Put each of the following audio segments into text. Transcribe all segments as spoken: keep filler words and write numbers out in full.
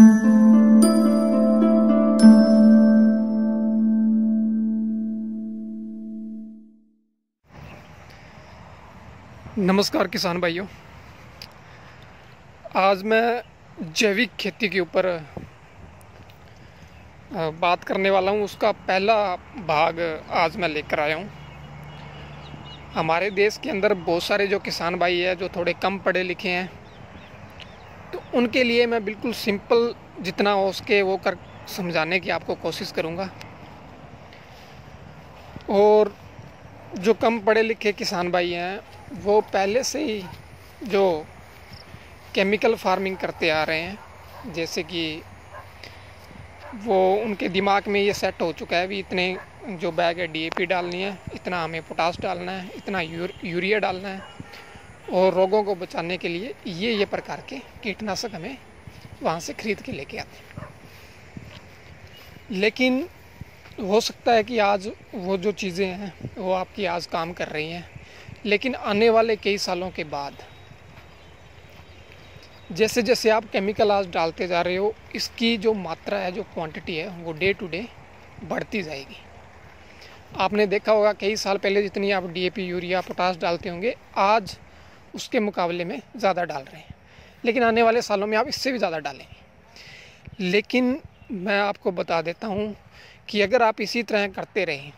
नमस्कार किसान भाइयों, आज मैं जैविक खेती के ऊपर बात करने वाला हूँ। उसका पहला भाग आज मैं लेकर आया हूँ। हमारे देश के अंदर बहुत सारे जो किसान भाई हैं जो थोड़े कम पढ़े लिखे हैं, तो उनके लिए मैं बिल्कुल सिंपल जितना हो सके वो कर समझाने की आपको कोशिश करूँगा। और जो कम पढ़े लिखे किसान भाई हैं वो पहले से ही जो केमिकल फार्मिंग करते आ रहे हैं, जैसे कि वो उनके दिमाग में ये सेट हो चुका है भी इतने जो बैग है डीएपी डालनी है, इतना हमें पोटास डालना है, इतना यूर, यूरिया डालना है, और रोगों को बचाने के लिए ये ये प्रकार के कीटनाशक हमें वहाँ से खरीद के लेके आते हैं। लेकिन हो सकता है कि आज वो जो चीज़ें हैं वो आपकी आज काम कर रही हैं, लेकिन आने वाले कई सालों के बाद जैसे जैसे आप केमिकल आज डालते जा रहे हो, इसकी जो मात्रा है, जो क्वांटिटी है, वो डे टू डे बढ़ती जाएगी। आपने देखा होगा कई साल पहले जितनी आप डीएपी, यूरिया, पोटास डालते होंगे, आज उसके मुकाबले में ज़्यादा डाल रहे हैं, लेकिन आने वाले सालों में आप इससे भी ज़्यादा डालेंगे। लेकिन मैं आपको बता देता हूँ कि अगर आप इसी तरह करते रहें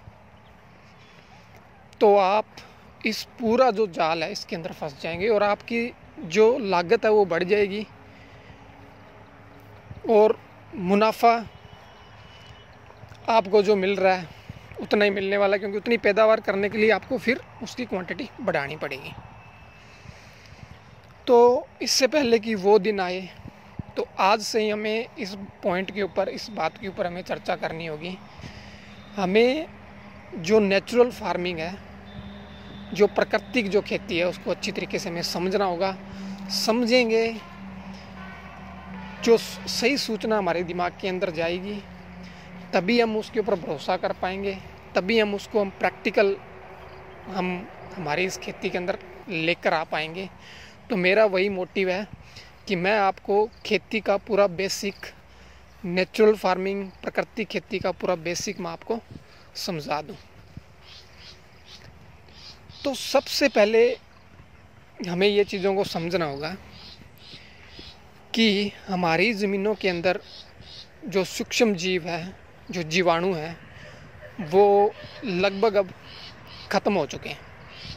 तो आप इस पूरा जो जाल है इसके अंदर फंस जाएंगे और आपकी जो लागत है वो बढ़ जाएगी और मुनाफा आपको जो मिल रहा है उतना ही मिलने वाला है, क्योंकि उतनी पैदावार करने के लिए आपको फिर उसकी क्वांटिटी बढ़ानी पड़ेगी। तो इससे पहले कि वो दिन आए, तो आज से ही हमें इस पॉइंट के ऊपर, इस बात के ऊपर हमें चर्चा करनी होगी। हमें जो नेचुरल फार्मिंग है, जो प्राकृतिक जो खेती है, उसको अच्छी तरीके से हमें समझना होगा। समझेंगे जो सही सूचना हमारे दिमाग के अंदर जाएगी, तभी हम उसके ऊपर भरोसा कर पाएंगे, तभी हम उसको हम प्रैक्टिकल हम हमारी इस खेती के अंदर लेकर आ पाएंगे। तो मेरा वही मोटिव है कि मैं आपको खेती का पूरा बेसिक, नेचुरल फार्मिंग, प्राकृतिक खेती का पूरा बेसिक मैं आपको समझा दूं। तो सबसे पहले हमें ये चीज़ों को समझना होगा कि हमारी ज़मीनों के अंदर जो सूक्ष्म जीव है, जो जीवाणु हैं, वो लगभग अब ख़त्म हो चुके हैं,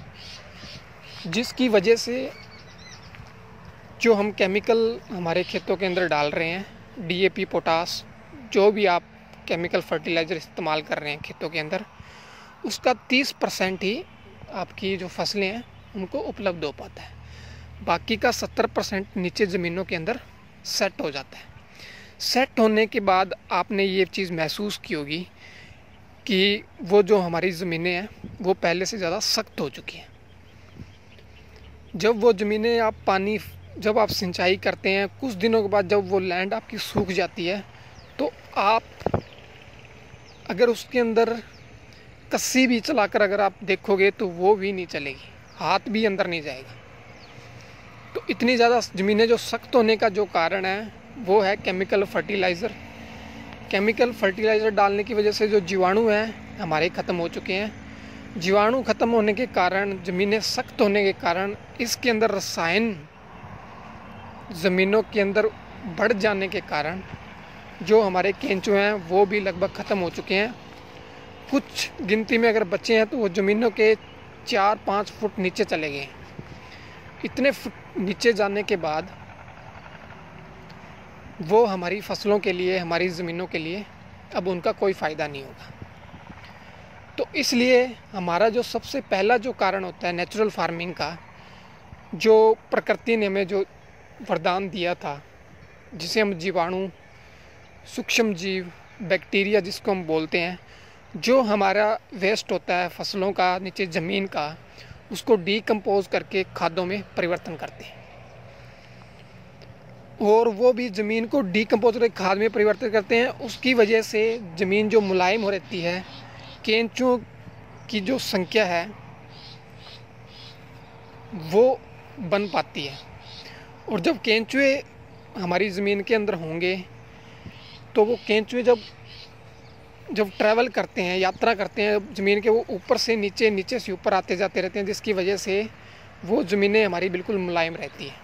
जिसकी वजह से जो हम केमिकल हमारे खेतों के अंदर डाल रहे हैं, डीएपी, पोटास, जो भी आप केमिकल फर्टिलाइज़र इस्तेमाल कर रहे हैं खेतों के अंदर, उसका तीस परसेंट ही आपकी जो फसलें हैं उनको उपलब्ध हो पाता है। बाकी का सत्तर परसेंट नीचे ज़मीनों के अंदर सेट हो जाता है। सेट होने के बाद आपने ये चीज़ महसूस की होगी कि वो जो हमारी ज़मीनें हैं वो पहले से ज़्यादा सख्त हो चुकी हैं। जब वो ज़मीनें आप पानी, जब आप सिंचाई करते हैं, कुछ दिनों के बाद जब वो लैंड आपकी सूख जाती है, तो आप अगर उसके अंदर कस्सी भी चलाकर अगर आप देखोगे तो वो भी नहीं चलेगी, हाथ भी अंदर नहीं जाएगा। तो इतनी ज़्यादा ज़मीनें जो सख्त होने का जो कारण है वो है केमिकल फर्टिलाइज़र। केमिकल फर्टिलाइज़र डालने की वजह से जो जीवाणु हैं हमारे ख़त्म हो चुके हैं। जीवाणु ख़त्म होने के कारण, ज़मीनें सख्त होने के कारण, इसके अंदर रसायन ज़मीनों के अंदर बढ़ जाने के कारण जो हमारे केंचुए हैं वो भी लगभग ख़त्म हो चुके हैं। कुछ गिनती में अगर बचे हैं तो वो ज़मीनों के चार पाँच फुट नीचे चले गए। इतने फुट नीचे जाने के बाद वो हमारी फसलों के लिए, हमारी ज़मीनों के लिए अब उनका कोई फ़ायदा नहीं होगा। तो इसलिए हमारा जो सबसे पहला जो कारण होता है नेचुरल फार्मिंग का, जो प्रकृति ने हमें जो वरदान दिया था, जिसे हम जीवाणु, सूक्ष्म जीव, बैक्टीरिया जिसको हम बोलते हैं, जो हमारा वेस्ट होता है फसलों का, नीचे ज़मीन का, उसको डीकम्पोज करके खादों में परिवर्तन करते हैं। और वो भी ज़मीन को डीकम्पोज करके खाद में परिवर्तित करते हैं। उसकी वजह से ज़मीन जो मुलायम हो रहती है, केंचुओं की जो संख्या है वो बन पाती है। और जब केंचुए हमारी ज़मीन के अंदर होंगे तो वो केंचुए जब जब ट्रैवल करते हैं, यात्रा करते हैं ज़मीन के, वो ऊपर से नीचे, नीचे से ऊपर आते जाते रहते हैं, जिसकी वजह से वो ज़मीनें हमारी बिल्कुल मुलायम रहती हैं।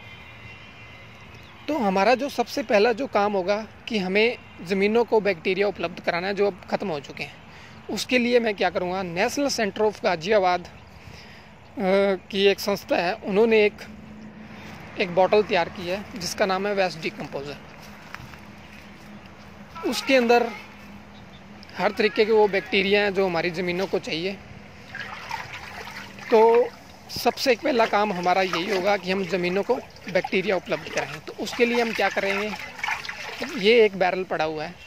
तो हमारा जो सबसे पहला जो काम होगा कि हमें ज़मीनों को बैक्टीरिया उपलब्ध कराना है जो अब ख़त्म हो चुके हैं। उसके लिए मैं क्या करूँगा, नेशनल सेंटर ऑफ गाज़ियाबाद की एक संस्था है, उन्होंने एक एक बॉटल तैयार की है जिसका नाम है वेस्ट डिकम्पोज़र। उसके अंदर हर तरीके के वो बैक्टीरिया हैं जो हमारी ज़मीनों को चाहिए। तो सबसे पहला काम हमारा यही होगा कि हम ज़मीनों को बैक्टीरिया उपलब्ध कराएं। तो उसके लिए हम क्या करेंगे, ये एक बैरल पड़ा हुआ है,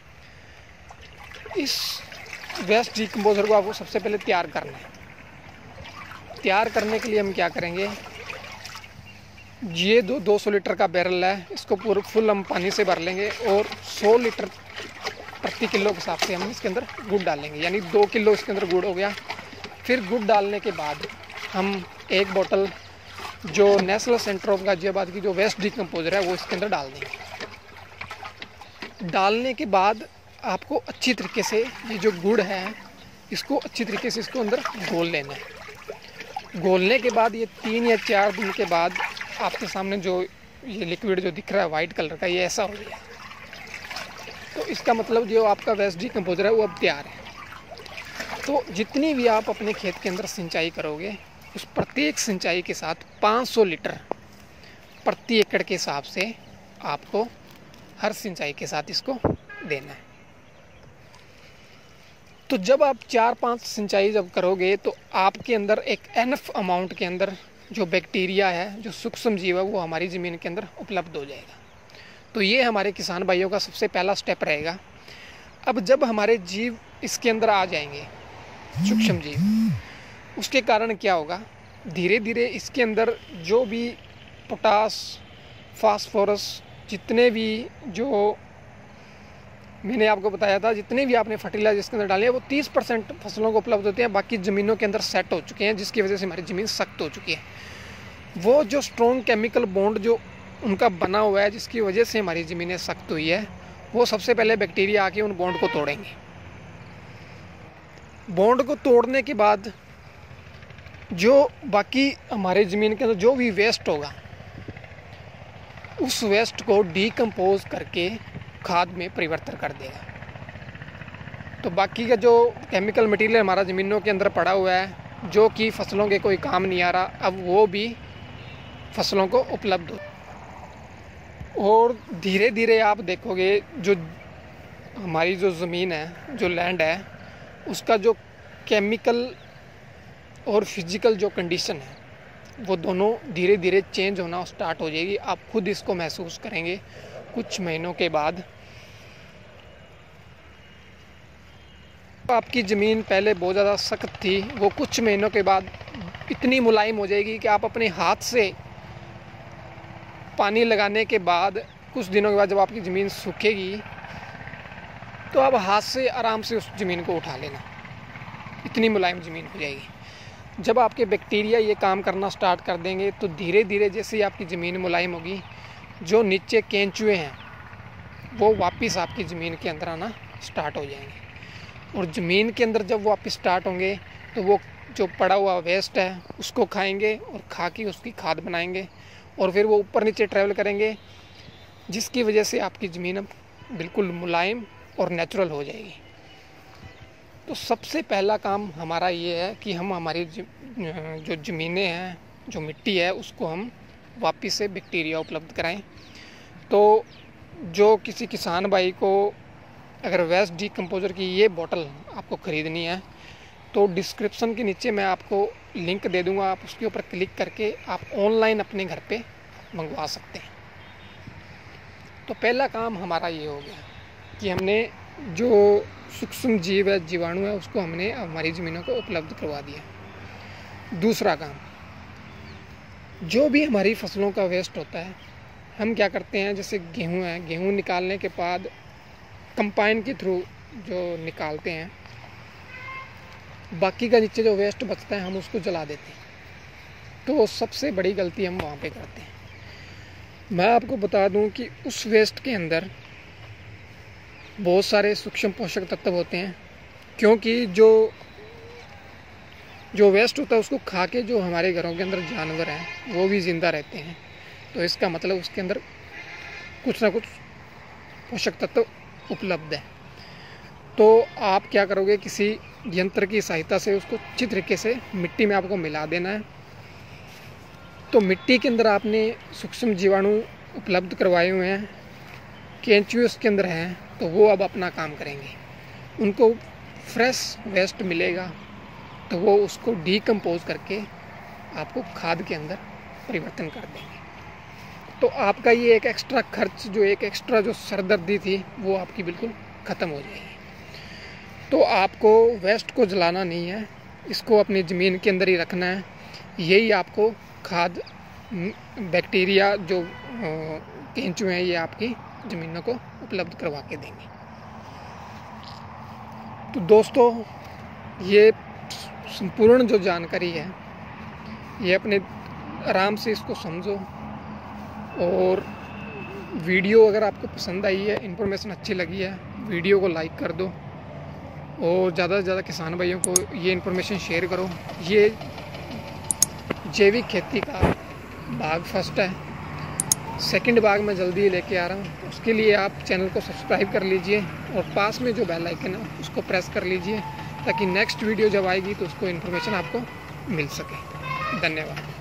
इस वेस्ट डिकम्पोज़र को आपको सबसे पहले तैयार करना है। तैयार करने के लिए हम क्या करेंगे, ये दो दो सौ लीटर का बैरल है, इसको पूरा फुल हम पानी से भर लेंगे और सौ लीटर प्रति किलो के हिसाब से हम इसके अंदर गुड़ डालेंगे, यानी दो किलो इसके अंदर गुड़ हो गया। फिर गुड़ डालने के बाद हम एक बोतल जो नेशनल सेंटर ऑफ गाज़ियाबाद की जो वेस्ट डिकम्पोज़र है वो इसके अंदर डाल देंगे। डालने के बाद आपको अच्छी तरीके से ये जो गुड़ है इसको अच्छी तरीके से इसको अंदर घोल लेना है। घोलने के बाद ये तीन या चार दिन के बाद आपके सामने जो ये लिक्विड जो दिख रहा है वाइट कलर का, ये ऐसा हो गया। तो इसका मतलब जो आपका वेस्ट डिकम्पोज़र है वो अब तैयार है। तो जितनी भी आप अपने खेत के अंदर सिंचाई करोगे, उस प्रत्येक सिंचाई के साथ पाँच सौ लीटर प्रति एकड़ के हिसाब से आपको हर सिंचाई के साथ इसको देना है। तो जब आप चार पांच सिंचाई जब करोगे तो आपके अंदर एक एनफ अमाउंट के अंदर जो बैक्टीरिया है, जो सूक्ष्म जीव है, वो हमारी ज़मीन के अंदर उपलब्ध हो जाएगा। तो ये हमारे किसान भाइयों का सबसे पहला स्टेप रहेगा। अब जब हमारे जीव इसके अंदर आ जाएंगे, सूक्ष्म जीव, उसके कारण क्या होगा, धीरे धीरे इसके अंदर जो भी पोटास, फास्फोरस, जितने भी जो मैंने आपको बताया था, जितने भी आपने फर्टिलाइजर इसके अंदर डाले हैं वो तीस परसेंट फसलों को उपलब्ध होते हैं, बाकी ज़मीनों के अंदर सेट हो चुके हैं, जिसकी वजह से हमारी ज़मीन सख्त हो चुकी है। वो जो स्ट्रॉन्ग केमिकल बॉन्ड जो उनका बना हुआ है, जिसकी वजह से हमारी ज़मीनें सख्त हुई है, वो सबसे पहले बैक्टीरिया आके उन बॉन्ड को तोड़ेंगे। बॉन्ड को तोड़ने के बाद जो बाकी हमारे ज़मीन के अंदर जो भी वेस्ट होगा, उस वेस्ट को डीकम्पोज करके खाद में परिवर्तन कर देगा। तो बाकी का जो केमिकल मटेरियल हमारा ज़मीनों के अंदर पड़ा हुआ है, जो कि फसलों के कोई काम नहीं आ रहा, अब वो भी फसलों को उपलब्ध हो। और धीरे धीरे आप देखोगे जो हमारी जो ज़मीन है, जो लैंड है, उसका जो केमिकल और फिजिकल जो कंडीशन है वो दोनों धीरे धीरे चेंज होना स्टार्ट हो जाएगी। आप खुद इसको महसूस करेंगे कुछ महीनों के बाद। आपकी ज़मीन पहले बहुत ज़्यादा सख्त थी, वो कुछ महीनों के बाद इतनी मुलायम हो जाएगी कि आप अपने हाथ से पानी लगाने के बाद कुछ दिनों के बाद जब आपकी ज़मीन सूखेगी तो आप हाथ से आराम से उस ज़मीन को उठा लेना, इतनी मुलायम ज़मीन हो जाएगी। जब आपके बैक्टीरिया ये काम करना स्टार्ट कर देंगे तो धीरे धीरे जैसे ही आपकी ज़मीन मुलायम होगी, जो नीचे केंचुए हैं वो वापस आपकी ज़मीन के अंदर आना स्टार्ट हो जाएंगे। और ज़मीन के अंदर जब वापस स्टार्ट होंगे तो वो जो पड़ा हुआ वेस्ट है उसको खाएंगे और खा के उसकी खाद बनाएंगे और फिर वो ऊपर नीचे ट्रैवल करेंगे, जिसकी वजह से आपकी ज़मीन अब बिल्कुल मुलायम और नेचुरल हो जाएगी। तो सबसे पहला काम हमारा ये है कि हम हमारी जो ज़मीनें हैं, जो मिट्टी है, उसको हम वापस से बैक्टीरिया उपलब्ध कराएं। तो जो किसी किसान भाई को अगर वेस्ट डिकम्पोज़र की ये बोतल आपको ख़रीदनी है तो डिस्क्रिप्शन के नीचे मैं आपको लिंक दे दूंगा, आप उसके ऊपर क्लिक करके आप ऑनलाइन अपने घर पे मंगवा सकते हैं। तो पहला काम हमारा ये हो गया कि हमने जो सूक्ष्म जीव है, जीवाणु है, उसको हमने हमारी ज़मीनों को उपलब्ध करवा दिया। दूसरा काम, जो भी हमारी फसलों का वेस्ट होता है, हम क्या करते हैं, जैसे गेहूं है, गेहूं निकालने के बाद कंपाइन के थ्रू जो निकालते हैं, बाकी का नीचे जो वेस्ट बचता है हम उसको जला देते हैं। तो सबसे बड़ी गलती हम वहाँ पे करते हैं। मैं आपको बता दूं कि उस वेस्ट के अंदर बहुत सारे सूक्ष्म पोषक तत्व होते हैं, क्योंकि जो जो वेस्ट होता है उसको खा के जो हमारे घरों के अंदर जानवर हैं वो भी ज़िंदा रहते हैं। तो इसका मतलब उसके अंदर कुछ ना कुछ पोषक तत्व उपलब्ध है। तो आप क्या करोगे, किसी यंत्र की सहायता से उसको अच्छी तरीके से मिट्टी में आपको मिला देना है। तो मिट्टी के अंदर आपने सूक्ष्म जीवाणु उपलब्ध करवाए हुए हैं, केंचुए उसके अंदर हैं, तो वो अब अपना काम करेंगे। उनको फ्रेश वेस्ट मिलेगा तो वो उसको डीकम्पोज करके आपको खाद के अंदर परिवर्तन कर देंगे। तो आपका ये एक एक्स्ट्रा खर्च, जो एक एक्स्ट्रा जो सरदर्दी थी, वो आपकी बिल्कुल ख़त्म हो जाएगी। तो आपको वेस्ट को जलाना नहीं है, इसको अपनी ज़मीन के अंदर ही रखना है। यही आपको खाद, बैक्टीरिया जो केंचुए हैं, ये आपकी ज़मीनों को उपलब्ध करवा के देंगे। तो दोस्तों, ये संपूर्ण जो जानकारी है, ये अपने आराम से इसको समझो। और वीडियो अगर आपको पसंद आई है, इन्फॉर्मेशन अच्छी लगी है, वीडियो को लाइक कर दो और ज़्यादा से ज़्यादा किसान भाइयों को ये इन्फॉर्मेशन शेयर करो। ये जैविक खेती का भाग फर्स्ट है, सेकंड भाग मैं जल्दी लेके आ रहा हूँ। उसके लिए आप चैनल को सब्सक्राइब कर लीजिए और पास में जो बेल आइकन है उसको प्रेस कर लीजिए, ताकि नेक्स्ट वीडियो जब आएगी तो उसको इन्फॉर्मेशन आपको मिल सके। धन्यवाद।